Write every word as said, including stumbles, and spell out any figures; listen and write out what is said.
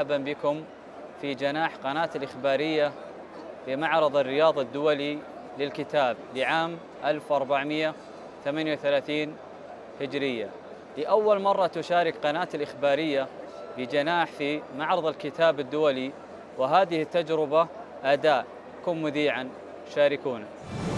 مرحبا بكم في جناح قناة الإخبارية بمعرض الرياض الدولي للكتاب لعام ألف وأربعمئة وثمانية وثلاثين هجرية. لأول مرة تشارك قناة الإخبارية بجناح في معرض الكتاب الدولي، وهذه التجربة أداء. كن مذيعا، شاركونا.